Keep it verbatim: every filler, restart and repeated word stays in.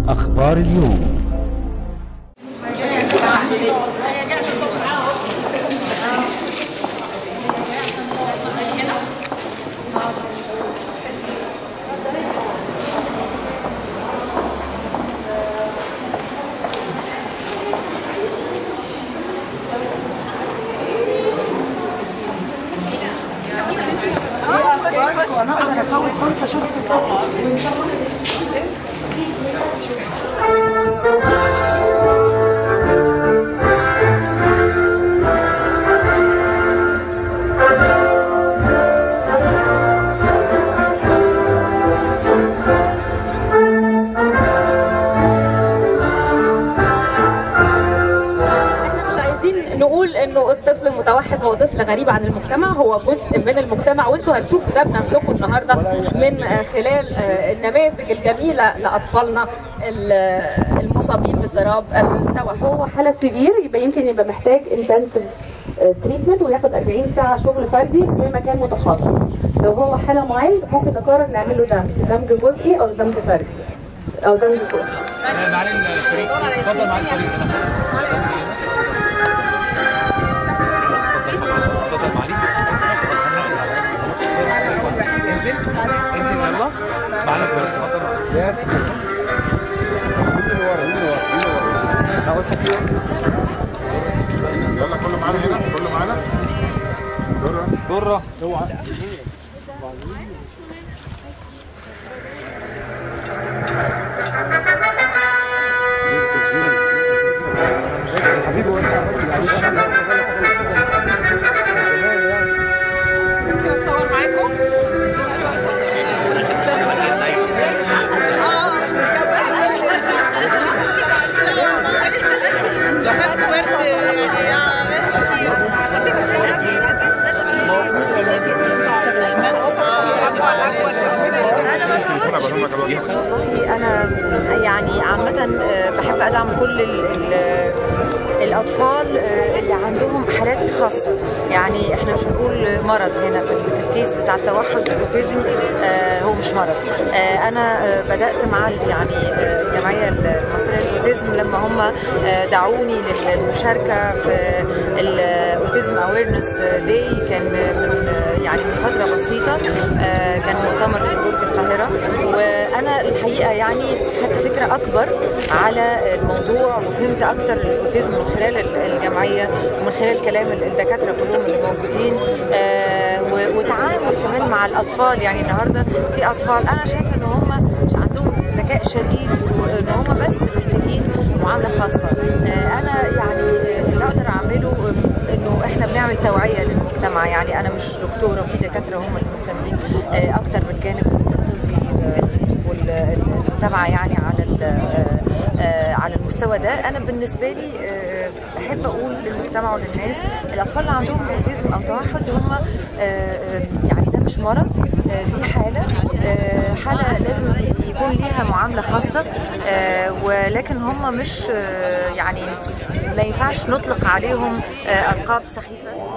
أخبار اليوم. وانا اقدر اكون خمسه اشوف الطبقه. نقول انه الطفل المتوحد هو طفل غريب عن المجتمع، هو جزء من المجتمع، وانتوا هتشوفوا ده بنفسكم النهارده من خلال النماذج الجميله لاطفالنا المصابين باضطراب التوحد. هو حاله سيفير يبقى يمكن يبقى محتاج انتنسيف تريتمنت وياخد أربعين ساعه شغل فردي في مكان متخصص. لو هو حاله معالج ممكن نقرر نعمل له دمج، دمج جزئي او دمج فردي او دمج كلي. معالي الفريق، اتفضل معالي الفريق. انزل انزل يلا معانا الفريق. يس يلا كله معانا هنا، كله معانا. دره دره اوعى حبيبي. اتصور معاكم؟ انا ما صورتش والله. انا يعني عامه بحب ادعم كل ال ال الاطفال اللي عندهم حالات خاصه، يعني احنا مش هنقول مرض هنا في الكيس بتاع التوحد الاوتيزم، هو مش مرض. انا بدات مع يعني الجمعيه المصريه للاوتيزم لما هم دعوني للمشاركه في الاوتيزم اويرنس داي، كان من يعني من فتره بسيطه، كان مؤتمر في برج القاهره، وانا الحقيقه يعني خدت فكره اكبر على الموضوع وفهمت اكتر الاوتيزم من خلال الجمعيه ومن خلال كلام الدكاتره كلهم اللي موجودين، وتعامل كمان مع الاطفال. يعني النهارده في اطفال انا شايفه ان هم عندهم ذكاء شديد وان هم بس محتاجين معامله خاصه. انا يعني اللي اقدر اعمله انه احنا بنعمل توعيه للمجتمع، يعني انا مش دكتوره وفي دكاتره هم المهتمين اكتر بالجانب الطبي والمتابعه يعني على على المستوى ده. انا بالنسبه لي بحب اقول للمجتمع وللناس الاطفال اللي عندهم اوتيزم او توحد هم يعني ده مش مرض، دي حاله حاله لازم يكون ليها معامله خاصه، ولكن هم مش يعني ما ينفعش نطلق عليهم القاب سخيفه.